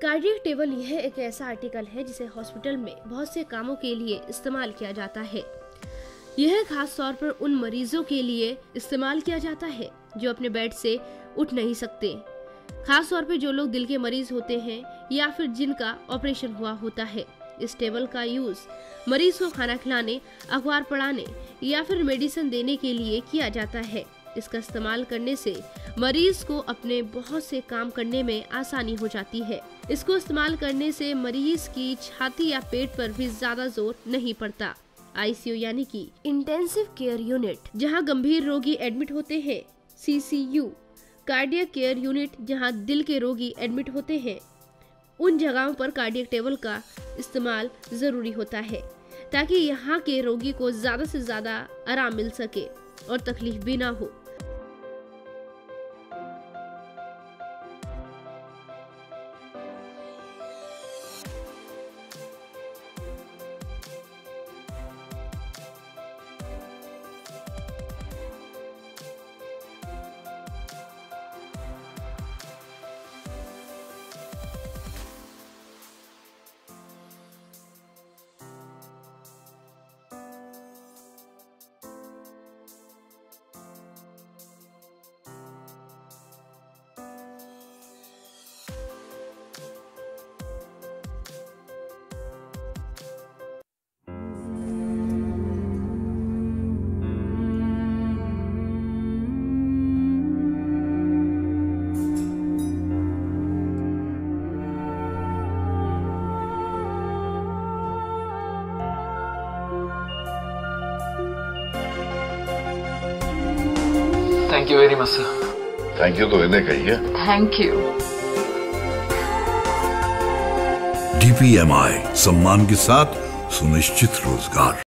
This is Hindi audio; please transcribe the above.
कार्डियक टेबल यह एक ऐसा आर्टिकल है जिसे हॉस्पिटल में बहुत से कामों के लिए इस्तेमाल किया जाता है। यह खास तौर पर उन मरीजों के लिए इस्तेमाल किया जाता है जो अपने बेड से उठ नहीं सकते, खास तौर पे जो लोग दिल के मरीज होते हैं या फिर जिनका ऑपरेशन हुआ होता है। इस टेबल का यूज मरीज को खाना खिलाने, अखबार पढ़ाने या फिर मेडिसिन देने के लिए किया जाता है। इसका इस्तेमाल करने से मरीज को अपने बहुत से काम करने में आसानी हो जाती है। इसको इस्तेमाल करने से मरीज की छाती या पेट पर भी ज्यादा जोर नहीं पड़ता। आईसीयू यानी कि इंटेंसिव केयर यूनिट, जहां गंभीर रोगी एडमिट होते हैं। सीसीयू कार्डियक केयर यूनिट, जहां दिल के रोगी एडमिट होते हैं। उन जगहों पर कार्डियक टेबल का इस्तेमाल जरूरी होता है ताकि यहाँ के रोगी को ज्यादा से ज्यादा आराम मिल सके और तकलीफ भी ना हो। Thank you very much sir. Thank you तो इन्हें कहिए। Thank you. DPMI सम्मान के साथ सुनिश्चित रोजगार।